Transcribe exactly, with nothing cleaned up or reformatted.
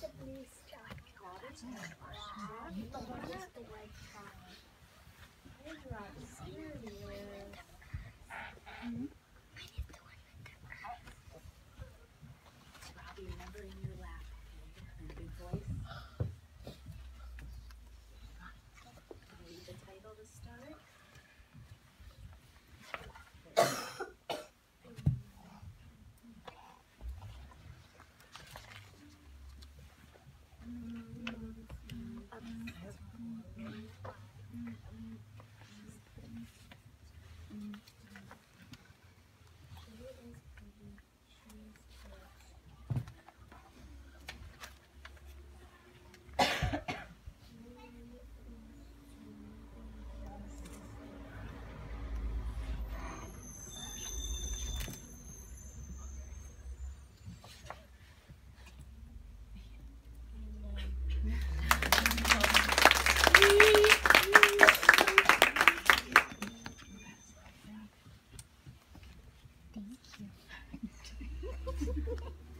the blue stuff. The one with the white top. Mm-hmm. Robbie, remember in your lap, in a big voice. Read the title to start. Thank you.